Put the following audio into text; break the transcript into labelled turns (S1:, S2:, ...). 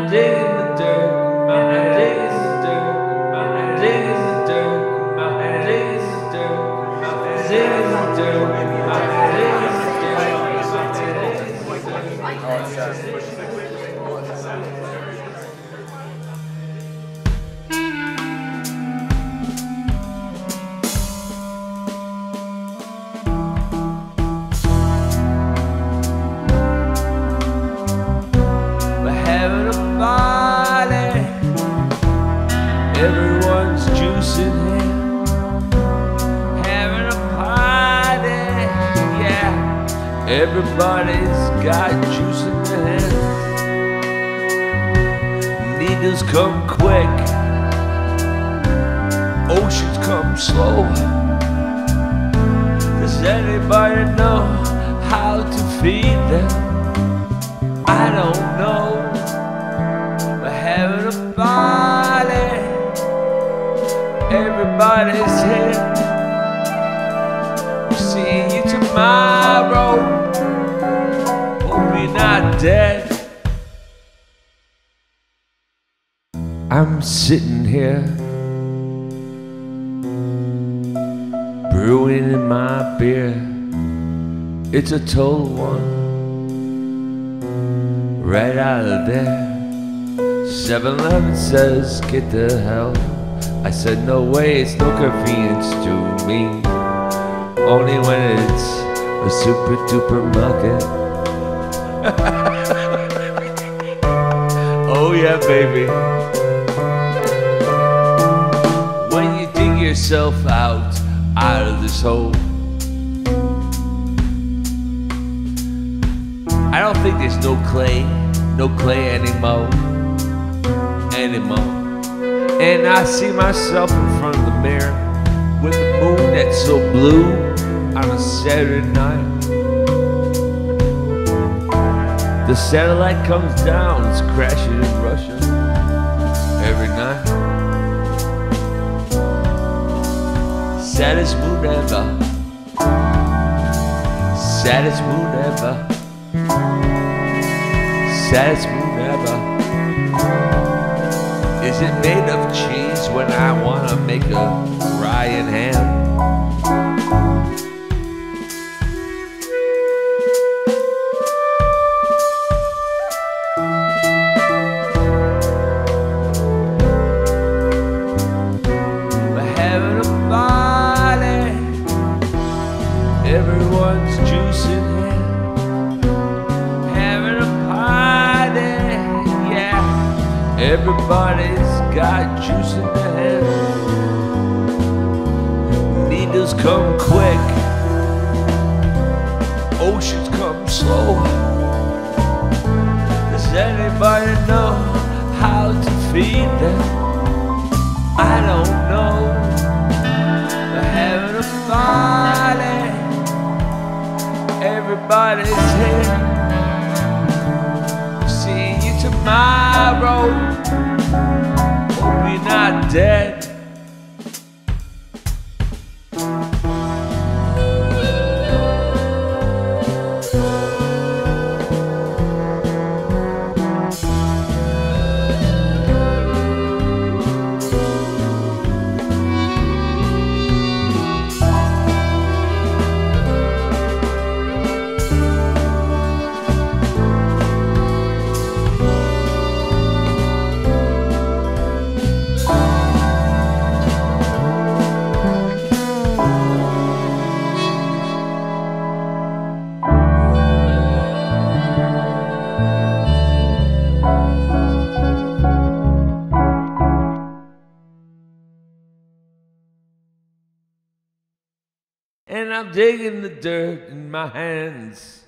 S1: I'm digging the dirt in my hands. Digging the dirt in my hands. Digging the dirt in my hands. Digging the dirt in my hands. Digging the dirt in my hands. Digging the dirt in my hands. Everyone's juicing here, having a party, yeah. Everybody's got juice in their hands. Needles come quick, oceans come slow. Does anybody know how to feed them? I don't know. We're having a party, everybody's here. See you tomorrow. Hope you're not dead. I'm sitting here, brewing in my beer. It's a total one, right out of there. 7-Eleven says, get the hell. I said, no way, it's no convenience to me. Only when it's a super duper market. Oh yeah, baby. When you dig yourself out of this hole, I don't think there's no clay anymore. And I see myself in front of the mirror with the moon that's so blue on a Saturday night. The satellite comes down, it's crashing in Russia every night. Saddest moon ever, saddest moon ever, saddest moon ever. Is it made of cheese when I want to make a Ryan ham? We're having a party, everyone's juicing here. Having a party, yeah. Everybody's got juice in their head. Needles come quick, oceans come slow. Does anybody know how to feed them? I don't know. We're having a party, everybody's here. See you tomorrow. Hope you're not dead. And I'm digging the dirt in my hands.